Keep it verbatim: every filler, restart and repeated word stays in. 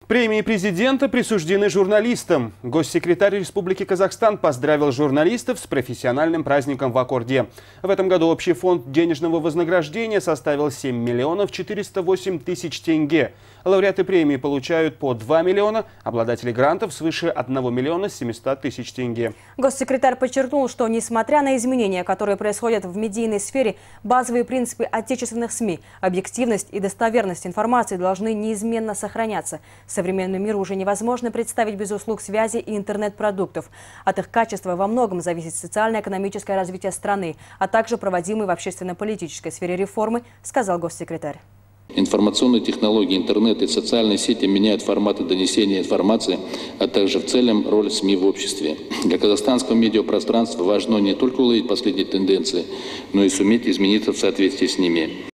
Премии президента присуждены журналистам. Госсекретарь Республики Казахстан поздравил журналистов с профессиональным праздником в Аккорде. В этом году общий фонд денежного вознаграждения составил семь миллионов четыреста восемь тысяч тенге. Лауреаты премии получают по два миллиона, обладатели грантов свыше одного миллиона семисот тысяч тенге. Госсекретарь подчеркнул, что несмотря на изменения, которые происходят в медийной сфере, базовые принципы отечественных СМИ, объективность и достоверность информации должны неизменно сохраняться. Современный мир уже невозможно представить без услуг связи и интернет-продуктов. От их качества во многом зависит социально-экономическое развитие страны, а также проводимые в общественно-политической сфере реформы, сказал госсекретарь. Информационные технологии, интернет и социальные сети меняют форматы донесения информации, а также в целом роль СМИ в обществе. Для казахстанского медиапространства важно не только уловить последние тенденции, но и суметь измениться в соответствии с ними.